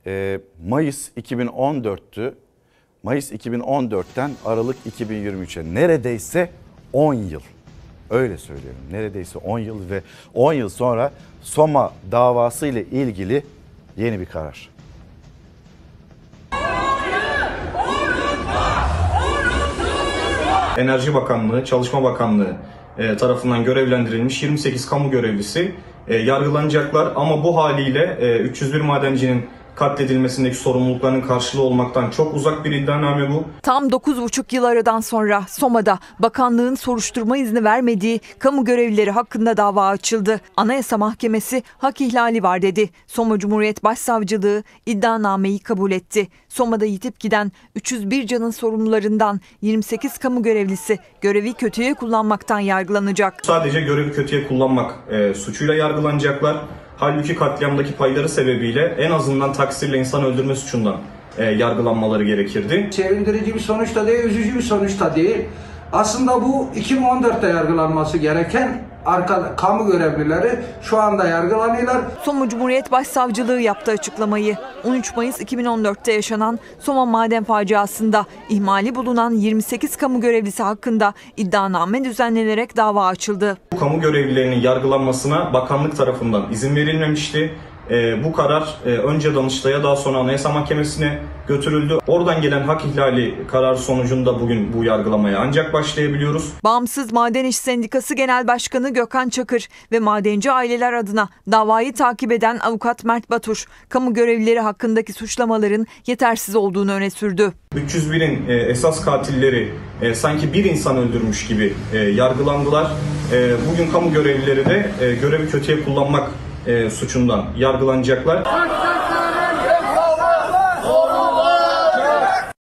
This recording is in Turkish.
Mayıs 2014'tü. Mayıs 2014'ten Aralık 2023'e neredeyse 10 yıl. Öyle söyleyelim. Neredeyse 10 yıl ve 10 yıl sonra Soma davası ile ilgili yeni bir karar. Enerji Bakanlığı, Çalışma Bakanlığı tarafından görevlendirilmiş 28 kamu görevlisi yargılanacaklar ama bu haliyle 301 madencinin katledilmesindeki sorumluluklarının karşılığı olmaktan çok uzak bir iddianame bu. Tam 9,5 yıl aradan sonra Soma'da bakanlığın soruşturma izni vermediği kamu görevlileri hakkında dava açıldı. Anayasa Mahkemesi hak ihlali var dedi. Soma Cumhuriyet Başsavcılığı iddianameyi kabul etti. Soma'da yitip giden 301 canın sorumlularından 28 kamu görevlisi görevi kötüye kullanmaktan yargılanacak. Sadece görevi kötüye kullanmak suçuyla yargılanacaklar. Halbuki katliamdaki payları sebebiyle en azından taksirle insan öldürme suçundan yargılanmaları gerekirdi. Sevindirici bir sonuç da değil, üzücü bir sonuç da değil. Aslında bu 2014'te yargılanması gereken kamu görevlileri şu anda yargılanıyorlar. Soma Cumhuriyet Başsavcılığı yaptı açıklamayı. 13 Mayıs 2014'te yaşanan Soma maden faciasında ihmali bulunan 28 kamu görevlisi hakkında iddianame düzenlenerek dava açıldı. Bu kamu görevlilerinin yargılanmasına bakanlık tarafından izin verilmemişti. Bu karar önce Danıştay'a daha sonra Anayasa Mahkemesi'ne götürüldü. Oradan gelen hak ihlali kararı sonucunda bugün bu yargılamaya ancak başlayabiliyoruz. Bağımsız Maden İş Sendikası Genel Başkanı Gökhan Çakır ve madenci aileler adına davayı takip eden avukat Mert Batur, kamu görevlileri hakkındaki suçlamaların yetersiz olduğunu öne sürdü. 301'in esas katilleri sanki bir insan öldürmüş gibi yargılandılar. Bugün kamu görevlileri de görevi kötüye kullanmak suçundan yargılanacaklar.